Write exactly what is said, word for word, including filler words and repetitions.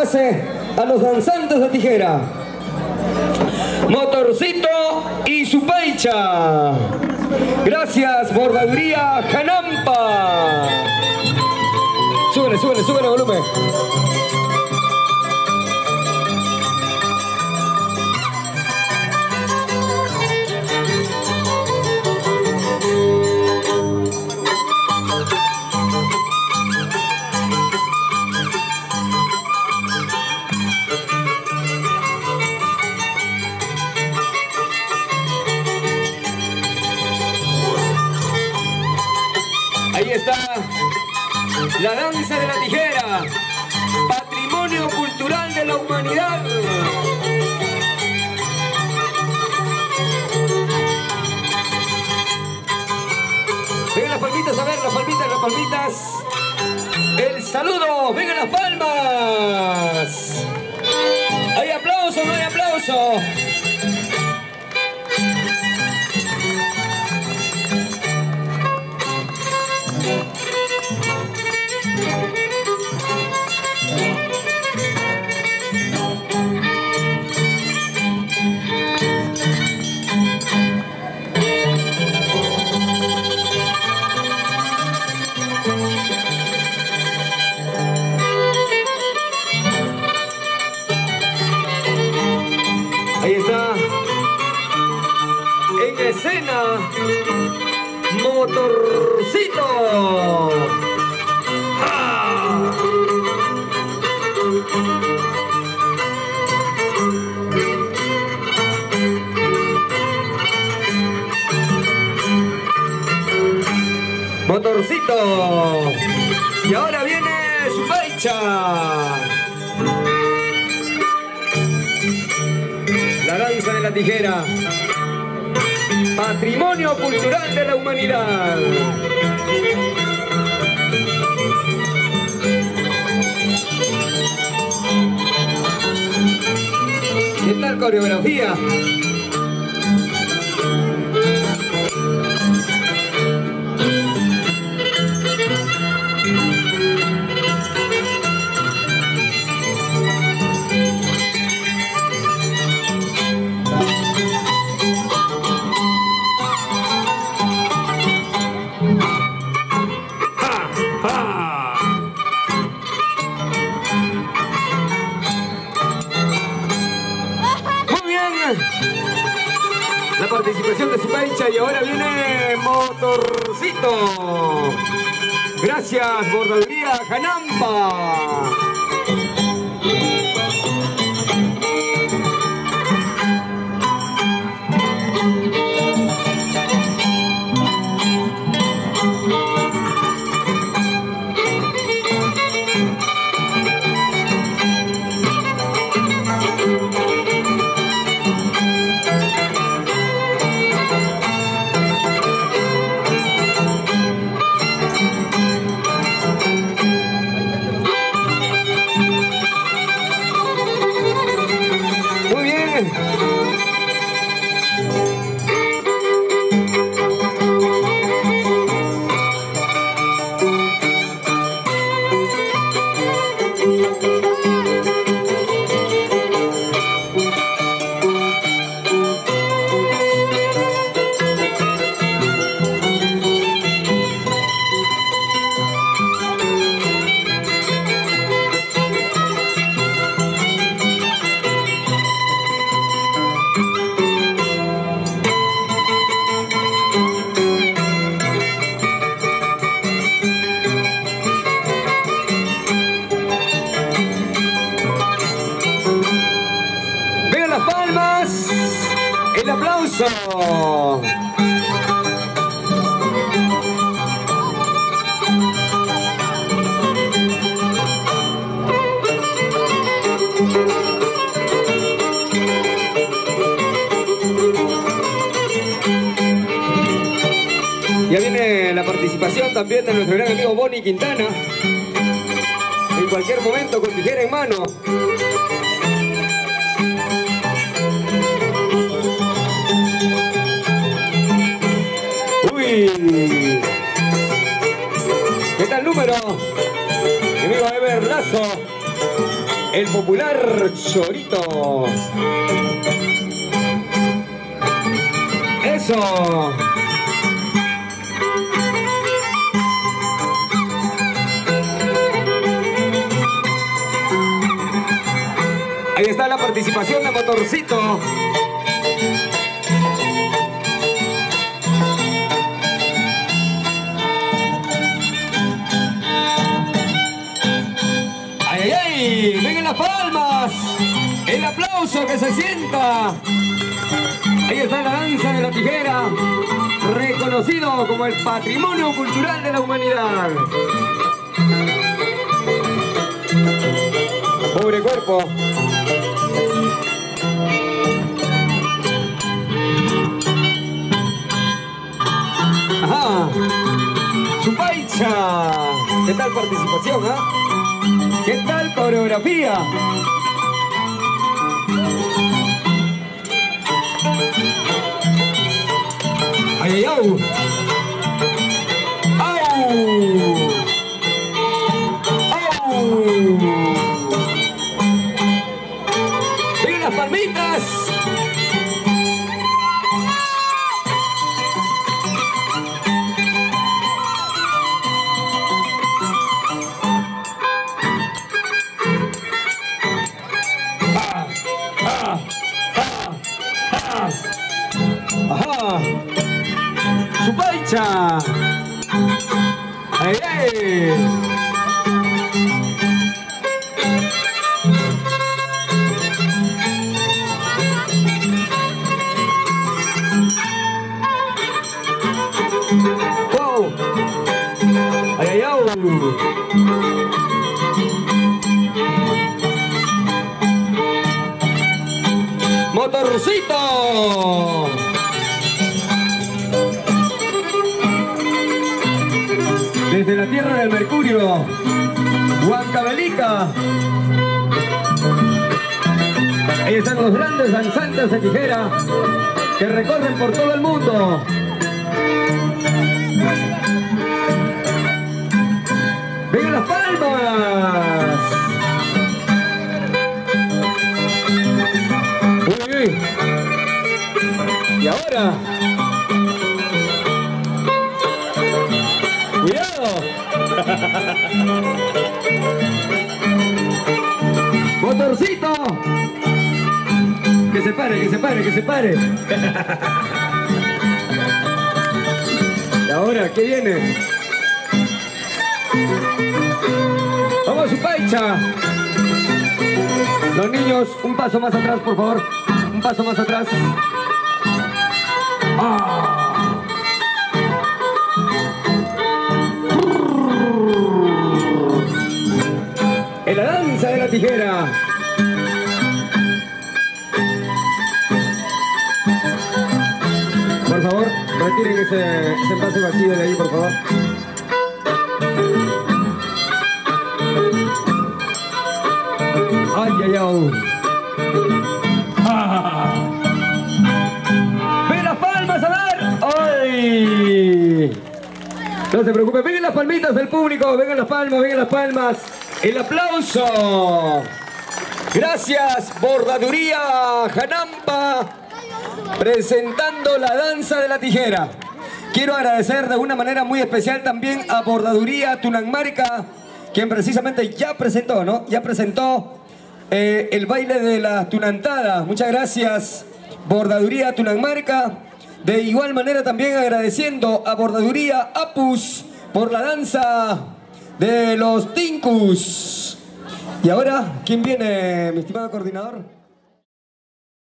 pase a los danzantes de tijera. Motorcito y su paicha. Gracias, bordaduría Janampa. Súbele, súbele, súbele el volumen. Ahí está la danza de la tijera, patrimonio cultural de la humanidad. Vengan las palmitas, a ver, las palmitas, las palmitas. El saludo, vengan las palmas. ¿Hay aplauso o no hay aplauso? Ahí está, en escena, Motorcito. ¡Ah! Motorcito. Y ahora viene su paicha. La danza de la tijera, patrimonio cultural de la humanidad. ¿Qué tal coreografía? La participación de su paicha y ahora viene Motorcito. Gracias, bordaduría Janampa. El aplauso. Ya viene la participación también de nuestro gran amigo Bonnie Quintana. En cualquier momento con tijera en mano. ¿Qué tal número? Mi amigo Ever Lazo, el popular Chorito. Eso. Ahí está la participación de Motorcito. ¡Ay, ay, ay! ¡Vengan las palmas! ¡El aplauso que se sienta! Ahí está la danza de la tijera, reconocido como el patrimonio cultural de la humanidad. Pobre cuerpo. Ajá. Chupaicha. ¿Qué tal participación, ah? ¿Eh? ¿Qué tal coreografía? ¡Ay, ay, au! ¡Au! ¡Au! ¡Vengan las palmitas! ¡Ah! ¡Ah! ¡Ah! ¡Ah! ¡Ajá! ¡Chupaicha! ¡Ay, ay! ¡Wow! ¡Ay, ay, au! ¡Motorcito! Desde la tierra del Mercurio, Huancavelica. Ahí están los grandes danzantes de tijera que recorren por todo el mundo. ¡Vengan las palmas! Uy, uy. Y ahora, ¡cuidado! ¡Motorcito! Que se pare, que se pare, que se pare. ¿Y ahora qué viene? ¡Vamos, Chupaicha! Los niños, un paso más atrás, por favor. Un paso más atrás. ¡Ah! En la danza de la tijera. Por favor, retiren ese, ese envase vacío de ahí, por favor. Ay, ay, ay. Ah. ¡Ven las palmas a dar! ¡Ay! No se preocupe, vengan las palmitas del público, vengan las palmas, vengan las palmas. El aplauso. Gracias, Bordaduría Janampa, presentando la danza de la tijera. Quiero agradecer de una manera muy especial también a Bordaduría Tunanmarca, quien precisamente ya presentó, ¿no? Ya presentó eh, el baile de la tunantada. Muchas gracias, Bordaduría Tunanmarca. De igual manera también agradeciendo a Bordaduría Apus por la danza de los Tincus. Y ahora, ¿quién viene, mi estimado coordinador?